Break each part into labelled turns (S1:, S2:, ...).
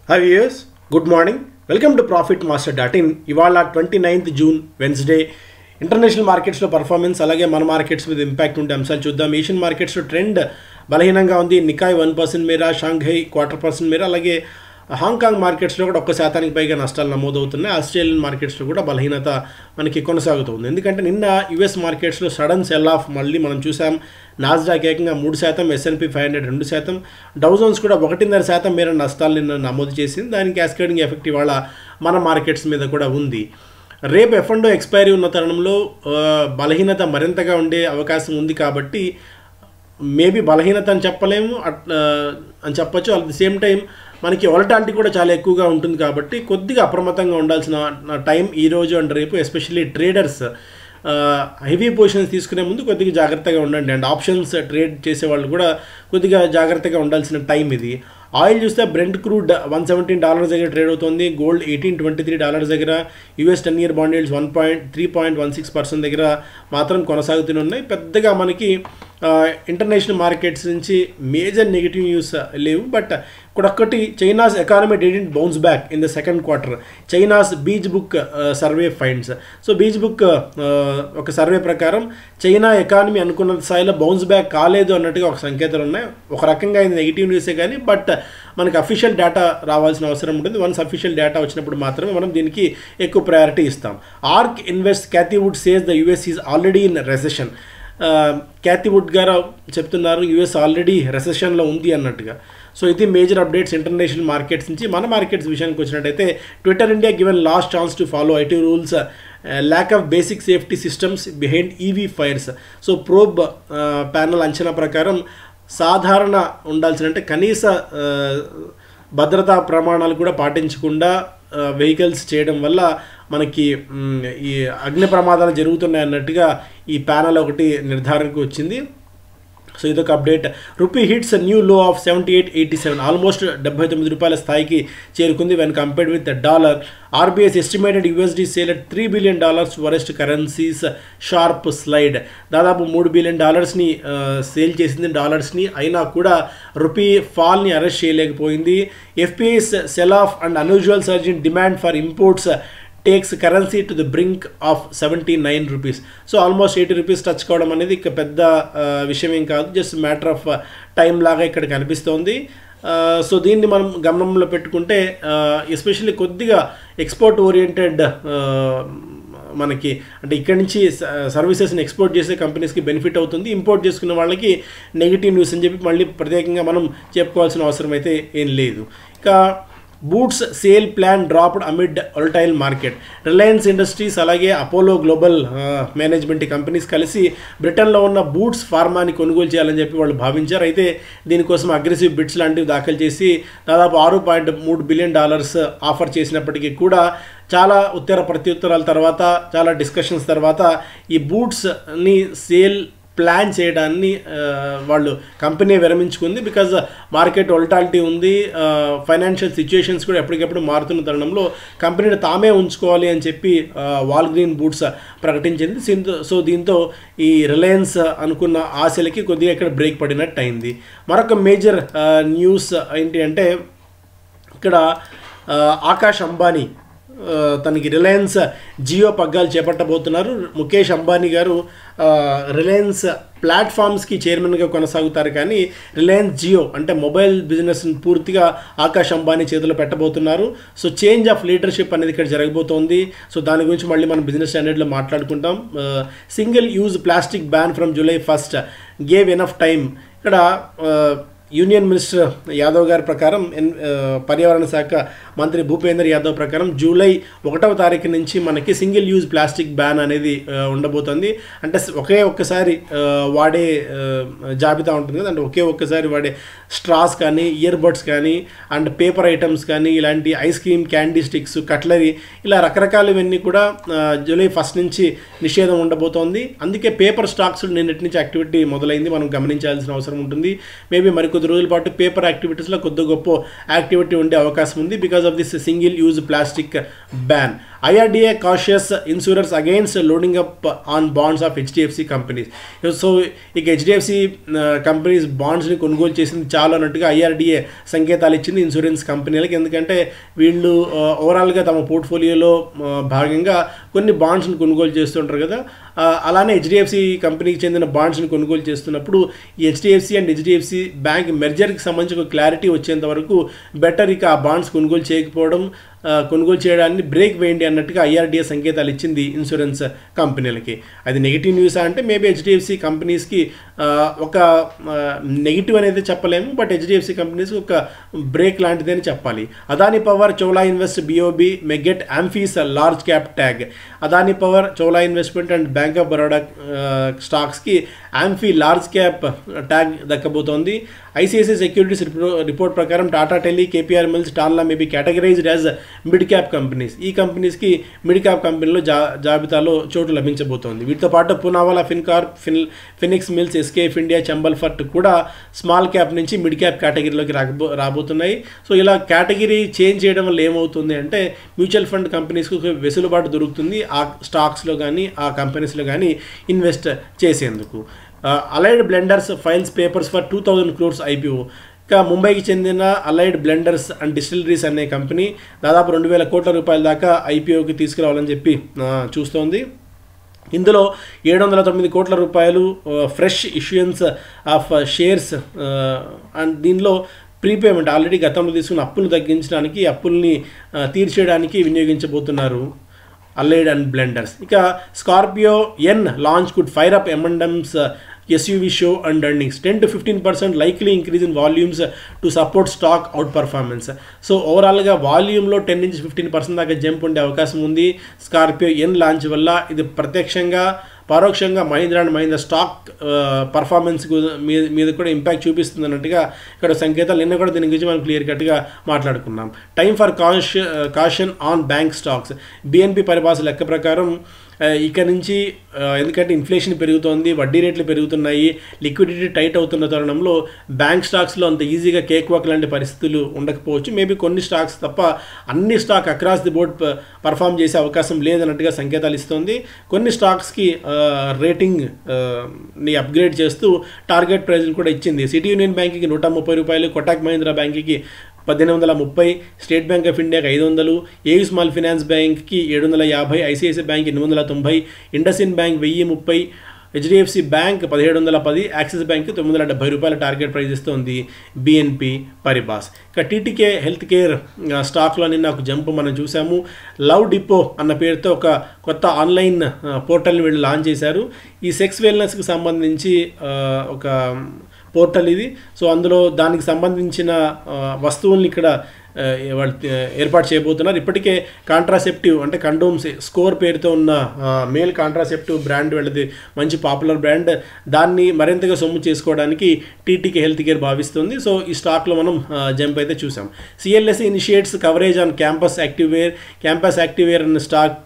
S1: Hi viewers, good morning. Welcome to profitmaster.in. ఇవాళ 29th June Wednesday international మార్కెట్స్లో performance అలాగే మన మార్కెట్స్ మీద ఇంపాక్ట్ ఉండే అంశాలు చూద్దాం. ఏషియన్ మార్కెట్స్లో ట్రెండ్ బలహీనంగా ఉంది. నికాయ్ 1% మేర, షాంఘై 0.25% మేర, అలాగే హాంకాంగ్ మార్కెట్స్లో కూడా 1% పైగా నష్టాలు నమోదవుతున్నాయి. ఆస్ట్రేలియన్ మార్కెట్స్లో కూడా బలహీనత మనకి కొనసాగుతుంది. ఎందుకంటే నిన్న యుఎస్ మార్కెట్స్లో సడన్ సెల్ ఆఫ్ మళ్ళీ మనం చూసాం. నాస్డాక్ ఏకంగా 3%, S&P 500 2%, డౌ జోన్స్ కూడా 1.5% మేర నష్టాలు నిన్న నమోదు చేసింది. దానికి క్యాస్కేడింగ్ ఎఫెక్ట్ ఇవాళ మన మార్కెట్స్ మీద కూడా ఉంది. రేపు F&O ఎక్స్పైరీ ఉన్న తరుణంలో బలహీనత మరింతగా ఉండే అవకాశం ఉంది. కాబట్టి మేబీ బలహీనత అని చెప్పలేము అని చెప్పచ్చు. అట్ ది సేమ్ టైం మనకి వాలటాలిటీ కూడా చాలా ఎక్కువగా ఉంటుంది. కాబట్టి కొద్దిగా అప్రమత్తంగా ఉండాల్సిన టైం ఈరోజు అండ్ రేపు. ఎస్పెషల్లీ ట్రేడర్స్ హెవీ పొజిషన్స్ తీసుకునే ముందు కొద్దిగా జాగ్రత్తగా ఉండండి. అండ్ ఆప్షన్స్ ట్రేడ్ చేసేవాళ్ళు కూడా కొద్దిగా జాగ్రత్తగా ఉండాల్సిన టైం ఇది. ఆయిల్ చూస్తే బ్రెంట్ క్రూడ్ $117 దగ్గర ట్రేడ్ అవుతుంది. గోల్డ్ $1823 దగ్గర, US 10-year బాండ్ yields 3.16% దగ్గర మాత్రం కొనసాగుతూనే ఉన్నాయి. పెద్దగా మనకి ఇంటర్నేషనల్ మార్కెట్స్ నుంచి మేజర్ నెగిటివ్ న్యూస్ లేవు. బట్ ఇక్కడొక్కటి, China's economy didn't bounce back in the second quarter. China's Beige Book survey finds. So Beige Book ఒక సర్వే ప్రకారం చైనా ఎకానమీ అనుకున్న స్థాయిలో బౌన్స్ బ్యాక్ కాలేదు అన్నట్టుగా ఒక సంకేతాలు ఉన్నాయి. ఒక రకంగా ఇది నెగిటివ్ న్యూసే కానీ, బట్ మనకి అఫీషియల్ డేటా రావాల్సిన అవసరం ఉంటుంది. వన్స్ అఫీషియల్ డేటా వచ్చినప్పుడు మాత్రమే మనం దీనికి ఎక్కువ ప్రయారిటీ ఇస్తాం. Ark Invest Cathie Wood says the US is already in recession. Cathie Wood గారు చెప్తున్నారు US ఆల్రెడీ రెసెషన్లో ఉంది అన్నట్టుగా. సో ఇది మేజర్ అప్డేట్స్ ఇంటర్నేషనల్ మార్కెట్స్ నుంచి. మన మార్కెట్స్ విషయానికి వచ్చినట్టయితే, Twitter India given last chance to follow IT rules, lack of basic safety systems behind EV fires. So probe panel అంచనా ప్రకారం సాధారణ ఉండాల్సిన, అంటే కనీస భద్రతా ప్రమాణాలు కూడా పాటించకుండా వెహికల్స్ చేయడం వల్ల మనకి ఈ అగ్ని ప్రమాదాలు జరుగుతున్నాయి అన్నట్టుగా ఈ ప్యానల్ ఒకటి నిర్ధారణకు వచ్చింది. సో ఇదొక update. Rupee hits new low of 78.87, almost $79 స్థాయికి చేరుకుంది when compared with dollar. RBI's estimated USD sale at $3 billion arrests currency's sharp slide. దాదాపు $3 billion సేల్ చేసింది డాలర్స్ని. అయినా కూడా రూపీ ఫాల్ని అరెస్ట్ చేయలేకపోయింది. FPI's sell off and unusual surge in demand for imports takes currency to the brink of $79. So almost $80 touch కావడం అనేది ఇక పెద్ద విషయం ఏం కాదు. జస్ట్ మ్యాటర్ ఆఫ్ టైం లాగా ఇక్కడ కనిపిస్తోంది. సో దీన్ని మనం గమనంలో పెట్టుకుంటే, ఎస్పెషల్లీ కొద్దిగా ఎక్స్పోర్ట్ ఓరియంటెడ్ మనకి, అంటే ఇక్కడ నుంచి సర్వీసెస్ని ఎక్స్పోర్ట్ చేసే కంపెనీస్కి బెనిఫిట్ అవుతుంది. ఇంపోర్ట్ చేసుకున్న వాళ్ళకి నెగిటివ్ న్యూస్ అని చెప్పి మళ్ళీ ప్రత్యేకంగా మనం చెప్పుకోవాల్సిన అవసరం అయితే ఏం లేదు. ఇక Boots sale plan dropped amid volatile market. Reliance Industries అలాగే అపోలో గ్లోబల్ మేనేజ్మెంట్ కంపెనీస్ కలిసి బ్రిటన్లో ఉన్న బూట్స్ ఫార్మాని కొనుగోలు చేయాలని చెప్పి వాళ్ళు భావించారు. అయితే దీనికోసం అగ్రెసివ్ బిడ్స్ లాంటివి దాఖలు చేసి దాదాపు $6.3 billion ఆఫర్ చేసినప్పటికీ కూడా చాలా ఉత్తర ప్రత్యుత్తరాల తర్వాత, చాలా డిస్కషన్స్ తర్వాత ఈ బూట్స్ని సేల్ ప్లాన్ చేయడాన్ని వాళ్ళు కంపెనీ విరమించుకుంది. బికాజ్ మార్కెట్ వోలటాలిటీ ఉంది, ఫైనాన్షియల్ సిచ్యుయేషన్స్ కూడా ఎప్పటికప్పుడు మారుతున్న తరుణంలో కంపెనీని తామే ఉంచుకోవాలి అని చెప్పి వాల్గ్రీన్ బూట్స్ ప్రకటించింది. సో దీంతో ఈ రిలయన్స్ అనుకున్న ఆశలకి కొద్దిగా ఇక్కడ బ్రేక్ పడినట్టు అయింది. మరొక మేజర్ న్యూస్ ఏంటి అంటే, ఇక్కడ ఆకాష్ అంబానీ తనకి రిలయన్స్ జియో పగ్గాలు చేపట్టబోతున్నారు. ముఖేష్ అంబానీ గారు రిలయన్స్ ప్లాట్ఫామ్స్కి చైర్మన్గా కొనసాగుతారు. కానీ రిలయన్స్ జియో అంటే మొబైల్ బిజినెస్ని పూర్తిగా ఆకాష్ అంబానీ చేతిలో పెట్టబోతున్నారు. సో చేంజ్ ఆఫ్ లీడర్షిప్ అనేది ఇక్కడ జరగబోతోంది. సో దాని గురించి మళ్ళీ మనం బిజినెస్ స్టాండర్డ్లో మాట్లాడుకుంటాం. Single use plastic ban from July 1st gave enough time. ఇక్కడ యూనియన్ మినిస్టర్ యాదవ్ గారి ప్రకారం, పర్యావరణ శాఖ మంత్రి భూపేందర్ యాదవ్ ప్రకారం జూలై 1వ తారీఖు నుంచి మనకి సింగిల్ యూజ్ ప్లాస్టిక్ బ్యాన్ అనేది ఉండబోతుంది. అంటే ఒక్కసారి వాడే జాబితా ఉంటుంది కదా, అంటే ఒక్కసారి వాడే స్ట్రాస్ కానీ, ఇయర్ బడ్స్ కానీ, అండ్ పేపర్ ఐటమ్స్ కానీ, ఇలాంటి ice cream, candy sticks, cutlery, ఇలా రకరకాలవన్నీ కూడా July 1st నుంచి నిషేధం ఉండబోతోంది. అందుకే పేపర్ స్టాక్స్ నిన్నటి నుంచి యాక్టివిటీ మొదలైంది, మనం గమనించాల్సిన అవసరం ఉంటుంది. మేబీ మరికొద్ది రోజుల పాటు పేపర్ యాక్టివిటీస్లో కొద్ది గొప్ప యాక్టివిటీ ఉండే అవకాశం ఉంది because of this single use plastic ban. IRDA cautious insurers against loading up on bonds of HDFC companies. సో ఇక HDFC కంపెనీస్ బాండ్స్ని కొనుగోలు చేసింది చాలు అన్నట్టుగా IRDA సంకేతాలు ఇచ్చింది ఇన్సూరెన్స్ కంపెనీలకు. ఎందుకంటే వీళ్ళు ఓవరాల్గా తమ పోర్ట్ఫోలియోలో భాగంగా కొన్ని బాండ్స్ని కొనుగోలు చేస్తుంటారు కదా, అలానే HDFC కంపెనీకి చెందిన బాండ్స్ని కొనుగోలు చేస్తున్నప్పుడు ఈ HDFC అండ్ HDFC బ్యాంక్ మెర్జర్కి సంబంధించి ఒక క్లారిటీ వచ్చేంత వరకు బెటర్ ఇక ఆ బాండ్స్ కొనుగోలు చేయకపోవడం, కొనుగోలు చేయడాన్ని బ్రేక్ వేయండి అన్నట్టుగా IRDA సంకేతాలు ఇచ్చింది ఇన్సూరెన్స్ కంపెనీలకి. అది నెగిటివ్ న్యూస్ అంటే మేబీ HDFC కంపెనీస్కి ఒక నెగిటివ్ అనేది చెప్పలేము, బట్ HDFC కంపెనీస్కి ఒక బ్రేక్ లాంటిదని చెప్పాలి. Adani Power Chola Invest BOB may get AMFI's large cap tag. Adani Power Chola Investment and Bank of Baroda స్టాక్స్కి ఆంఫీ లార్జ్ క్యాప్ ట్యాగ్ దక్కబోతోంది. ICICI సెక్యూరిటీస్ రిపోర్ట్ ప్రకారం Tata Tele, KPR Mills, Tanla may be categorised as mid cap companies. ఈ కంపెనీస్కి మిడ్ క్యాప్ కంపెనీలో జాబితాలో చోటు లభించబోతోంది. వీటితో పాటు పూనావాలా, ఫిన్కార్ప్, ఫినిక్స్ మిల్స్, SKF ఇండియా, చంబల్ ఫర్ట్ కూడా స్మాల్ క్యాప్ నుంచి మిడ్ క్యాప్ కేటగిరీలోకి రాబోతున్నాయి. సో ఇలా కేటగిరీ చేంజ్ చేయడం వల్ల ఏమవుతుంది అంటే మ్యూచువల్ ఫండ్ కంపెనీస్కి ఒక వెసులుబాటు దొరుకుతుంది ఆ స్టాక్స్లో కానీ ఆ కంపెనీస్లో కానీ ఇన్వెస్ట్ చేసేందుకు. Allied Blenders files papers for 2000 crores IPO. ఇక ముంబైకి చెందిన అలైడ్ బ్లెండర్స్ అండ్ డిస్టిలరీస్ అనే కంపెనీ దాదాపు 2000 కోట్ల రూపాయల దాకా IPOకి తీసుకురావాలని చెప్పి చూస్తోంది. ఇందులో 709 కోట్ల రూపాయలు fresh issuance of shares and దీనిలో ప్రీపేమెంట్ ఆల్రెడీ గతంలో తీసుకున్న అప్పులు తగ్గించడానికి, అప్పుల్ని తీర్చేయడానికి వినియోగించబోతున్నారు అలైడ్ అండ్ బ్లెండర్స్. ఇక Scorpio N launch could fire up M&M's SUV show and earnings. 10 to 15% likely increase in volumes to support stock outperformance. సో ఓవరాల్గా వాల్యూమ్లో 10 నుంచి 15% దాకా జంప్ ఉండే అవకాశం ఉంది స్కార్పియో ఎన్ లాంచ్ వల్ల. ఇది ప్రత్యక్షంగా పరోక్షంగా Mahindra and Mahindra stock performance మీద కూడా ఇంపాక్ట్ చూపిస్తుంది అన్నట్టుగా ఇక్కడ సంకేతాలు. నిన్న కూడా దీని గురించి మనం క్లియర్ కట్గా మాట్లాడుకున్నాం. Time for caution on bank stocks. BNP Paribas లెక్క ప్రకారం ఇక నుంచి ఎందుకంటే ఇన్ఫ్లేషన్ పెరుగుతోంది, వడ్డీ రేట్లు పెరుగుతున్నాయి, లిక్విడిటీ టైట్ అవుతున్న తరుణంలో బ్యాంక్ స్టాక్స్లో అంత ఈజీగా కేక్ వాక్ లాంటి పరిస్థితులు ఉండకపోవచ్చు. మేబీ కొన్ని స్టాక్స్ తప్ప అన్ని stock across the board perform చేసే అవకాశం లేదన్నట్టుగా సంకేతాలు ఇస్తుంది. కొన్ని స్టాక్స్కి రేటింగ్ ని అప్గ్రేడ్ చేస్తూ టార్గెట్ ప్రైజ్లు కూడా ఇచ్చింది. సిటీ యూనియన్ బ్యాంక్కి 130 రూపాయలు, కొటాక్ మహీంద్రా బ్యాంక్కి 1830, స్టేట్ బ్యాంక్ ఆఫ్ ఇండియాకి 500, ఏయూ స్మాల్ ఫైనాన్స్ బ్యాంక్కి 750, ICICI bank 890, IndusInd bank 1030, HDFC bank 1710, Axis bank 970 రూపాయల టార్గెట్ ప్రైజ్ ఇస్తుంది BNP పరిబాస్. ఇక TTK హెల్త్ కేర్ స్టాక్లో నిన్న ఒక జంప్ మనం చూసాము. లవ్ డిపో అన్న పేరుతో ఒక కొత్త ఆన్లైన్ పోర్టల్ని వీళ్ళు లాంచ్ చేశారు. ఈ సెక్స్ వెల్నెస్కి సంబంధించి ఒక పోర్టల్ ఇది. సో అందులో దానికి సంబంధించిన వస్తువుల్ని ఇక్కడ వాళ్ళు ఏర్పాటు చేయబోతున్నారు. ఇప్పటికే కాంట్రాసెప్టివ్ అంటే కండోమ్స్ స్కోర్ పేరుతో ఉన్న మేల్ కాంట్రాసెప్టివ్ బ్రాండ్ వెళ్ళది మంచి పాపులర్ బ్రాండ్. దాన్ని మరింతగా సొమ్ము చేసుకోవడానికి TTK హెల్త్ కేర్ భావిస్తుంది. సో ఈ స్టాక్లో మనం జంప్ అయితే చూసాం. CLSA initiates coverage on Campus Activewear అన్న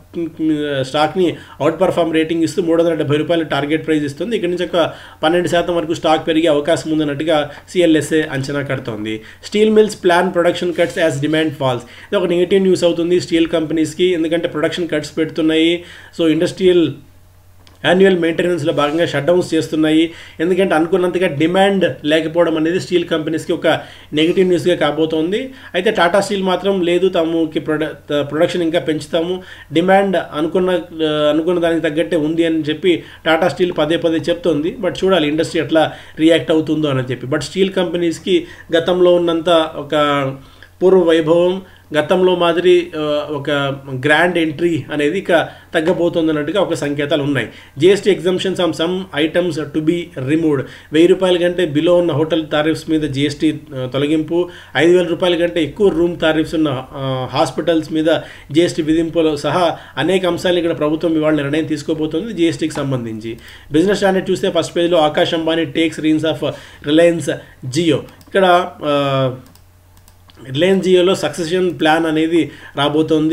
S1: స్టాక్ని అవుట్ పర్ఫామ్ రేటింగ్ ఇస్తూ 370 రూపాయలు టార్గెట్ ప్రైజ్ ఇస్తుంది. ఇక్కడ నుంచి ఒక 12% వరకు స్టాక్ పెరిగే అవకాశం ఉందన్నట్టుగా CLSA అంచనా కడుతోంది. Steel mills plan production cuts as demand falls. ఇది ఒక నెగిటివ్ న్యూస్ అవుతుంది స్టీల్ కంపెనీస్కి, ఎందుకంటే ప్రొడక్షన్ కట్స్ పెడుతున్నాయి. సో ఇండస్ట్రియల్ యాన్యువల్ మెయింటెనెన్స్లో భాగంగా షట్ డౌన్స్ చేస్తున్నాయి. ఎందుకంటే అనుకున్నంతగా డిమాండ్ లేకపోవడం అనేది స్టీల్ కంపెనీస్కి ఒక నెగిటివ్ న్యూస్గా కాబోతోంది. అయితే టాటా స్టీల్ మాత్రం లేదు, తమకి ప్రొడక్షన్ ఇంకా పెంచుతాము, డిమాండ్ అనుకున్న దానికి తగ్గట్టే ఉంది అని చెప్పి టాటా స్టీల్ పదే చెప్తోంది. బట్ చూడాలి ఇండస్ట్రీ ఎట్లా రియాక్ట్ అవుతుందో అని చెప్పి. బట్ స్టీల్ కంపెనీస్కి గతంలో ఉన్నంత ఒక పూర్వ వైభవం, గతంలో మాదిరి ఒక గ్రాండ్ ఎంట్రీ అనేది ఇక తగ్గబోతుంది అన్నట్టుగా ఒక సంకేతాలు ఉన్నాయి. GST exemptions on some items to be removed. 1000 రూపాయల కంటే బిలో ఉన్న హోటల్ టారిఫ్స్ మీద GST తొలగింపు, 5000 రూపాయల కంటే ఎక్కువ రూమ్ టారిఫ్స్ ఉన్న హాస్పిటల్స్ మీద GST విధింపులో సహా అనేక అంశాలు ఇక్కడ ప్రభుత్వం ఇవాళ నిర్ణయం తీసుకోబోతోంది GSTకి సంబంధించి. బిజినెస్ స్టాండర్డ్ చూస్తే ఫస్ట్ పేజ్లో Akash Ambani takes reins of Reliance Jio. ఇక్కడ రిలయన్స్ జియోలో సక్సెషన్ ప్లాన్ అనేది రాబోతోంది.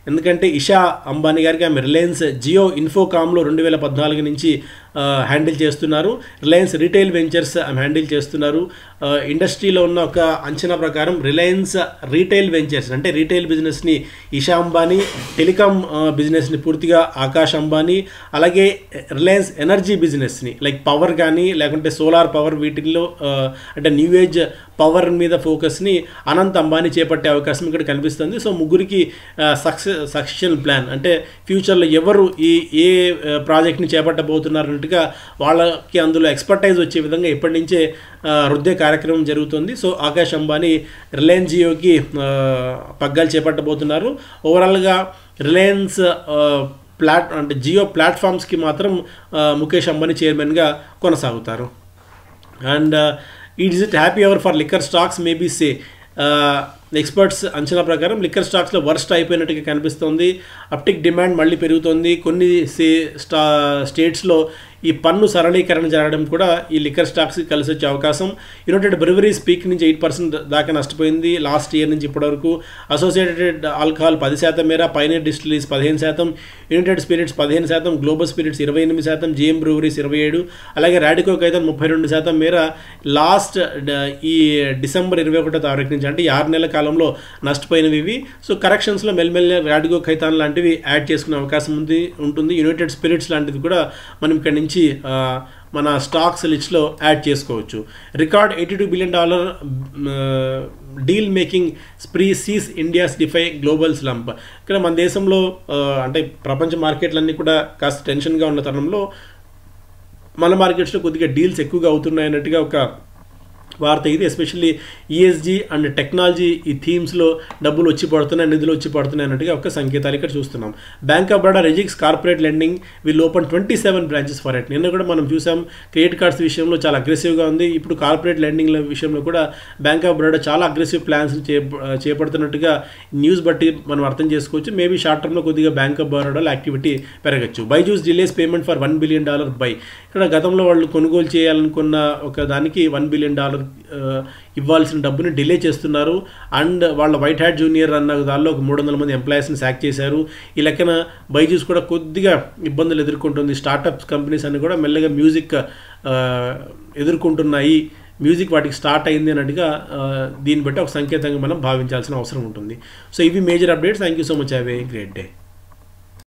S1: ఎందుకంటే ఇషా అంబానీ గారికి ఆమె రిలయన్స్ జియో ఇన్ఫోకామ్లో 2014 నుంచి హ్యాండిల్ చేస్తున్నారు. రిలయన్స్ రీటైల్ వెంచర్స్ ఆమె హ్యాండిల్ చేస్తున్నారు. ఇండస్ట్రీలో ఉన్న ఒక అంచనా ప్రకారం రిలయన్స్ రీటైల్ వెంచర్స్ అంటే రీటైల్ బిజినెస్ని ఇషా అంబానీ, టెలికాం బిజినెస్ని పూర్తిగా ఆకాష్ అంబానీ, అలాగే రిలయన్స్ ఎనర్జీ బిజినెస్ని లైక్ పవర్ కానీ లేకుంటే సోలార్ పవర్ వీటిల్లో అంటే న్యూ ఏజ్ పవర్ మీద ఫోకస్ని అనంత్ అంబానీ చేపట్టే అవకాశం ఇక్కడ కనిపిస్తుంది. సో ముగ్గురికి సక్సెషన్ ప్లాన్ అంటే ఫ్యూచర్లో ఎవరు ఏ ప్రాజెక్ట్ని చేపట్టబోతున్నారు అన్నట్టుగా వాళ్ళకి అందులో ఎక్స్పర్టైజ్ వచ్చే విధంగా ఇప్పటి నుంచే రుద్దే కార్యక్రమం జరుగుతుంది. సో ఆకాష్ అంబానీ రిలయన్స్ జియోకి పగ్గాలు చేపట్టబోతున్నారు. ఓవరాల్గా రిలయన్స్ అంటే జియో ప్లాట్ఫామ్స్కి మాత్రం ముఖేష్ అంబానీ చైర్మన్గా కొనసాగుతారు. And is it happy hour for liquor stocks maybe say experts అంచనా ప్రకారం లిక్కర్ స్టాక్స్లో వర్స్ట్ అయిపోయినట్టుగా కనిపిస్తుంది. అప్టిక్ డిమాండ్ మళ్ళీ పెరుగుతోంది. కొన్ని స్టేట్స్లో ఈ పన్ను సరళీకరణ జరగడం కూడా ఈ లిక్కర్ స్టాక్స్కి కలిసి వచ్చే అవకాశం. యునైటెడ్ బ్రెవరీస్ పీక్ నుంచి 8% దాకా నష్టపోయింది లాస్ట్ ఇయర్ నుంచి ఇప్పటివరకు. అసోసియేటెడ్ ఆల్కహాల్ 10% మేర, పైనీర్ డిస్టిలరీస్ 15%, యునైటెడ్ స్పిరిట్స్ 15%, గ్లోబల్ స్పిరిట్స్ 28%, జిఎం బ్రూవరీస్ 27%, అలాగే రాడికో ఖైతాన్ 32% మేర లాస్ట్ ఈ డిసెంబర్ 21వ తారీఖు నుంచి అంటే 6 నెలల కాలంలో నష్టపోయినవి ఇవి. సో కరెక్షన్స్లో మెల్లమెల్ల రాడికో ఖైతాన్ లాంటివి యాడ్ చేసుకునే అవకాశం ఉంటుంది. యునైటెడ్ స్పిరిట్స్ లాంటిది కూడా మనం ఇక్కడ నుంచి మన స్టాక్స్ లిస్ట్లో యాడ్ చేసుకోవచ్చు. Record $82 billion deal making spree sees India's defy global slump. ఇక్కడ మన దేశంలో అంటే ప్రపంచ మార్కెట్లన్నీ కూడా కాస్త టెన్షన్గా ఉన్న తరుణంలో మన మార్కెట్స్లో కొద్దిగా డీల్స్ ఎక్కువగా అవుతున్నాయి అన్నట్టుగా ఒక వార్త ఇది. ఎస్పెషల్లీ ఈఎస్జీ అండ్ టెక్నాలజీ ఈ థీమ్స్లో డబ్బులు వచ్చి పడుతున్నాయి, నిధులు వచ్చి పడుతున్నాయి అన్నట్టుగా ఒక సంకేతాలు ఇక్కడ చూస్తున్నాం. Bank of Baroda rejigs corporate lending will open 27 branches for it. నిన్న కూడా మనం చూసాం క్రెడిట్ కార్డ్స్ విషయంలో చాలా అగ్రెసివ్గా ఉంది. ఇప్పుడు కార్పొరేట్ లెండింగ్ల విషయంలో కూడా బ్యాంక్ ఆఫ్ బరోడా చాలా అగ్రెసివ్ ప్లాన్స్ చేపడుతున్నట్టుగా న్యూస్ బట్టి మనం అర్థం చేసుకోవచ్చు. మేబీ షార్ట్ టర్మ్లో కొద్దిగా బ్యాంక్ ఆఫ్ బరోడాలో యాక్టివిటీ పెరగచ్చు. Byju's delays payment for $1 billion buy. ఇక్కడ గతంలో వాళ్ళు కొనుగోలు చేయాలనుకున్న ఒక దానికి $1 బిలియన్ ఇవ్వాల్సిన డబ్బుని డిలే చేస్తున్నారు. అండ్ వాళ్ళ వైట్ హ్యాట్ జూనియర్ అన్న దానిలో ఒక 300 మంది ఎంప్లాయీస్ని సాక్ చేశారు. ఈ లెక్కన బైజూస్ కూడా కొద్దిగా ఇబ్బందులు ఎదుర్కొంటుంది. స్టార్టప్స్ కంపెనీస్ అన్ని కూడా మెల్లగా మ్యూజిక్ ఎదుర్కొంటున్నాయి. మ్యూజిక్ వాటికి స్టార్ట్ అయింది అన్నట్టుగా దీన్ని బట్టి ఒక సంకేతంగా మనం భావించాల్సిన అవసరం ఉంటుంది. సో ఇవి major updates. Thank you so much. Have a great day.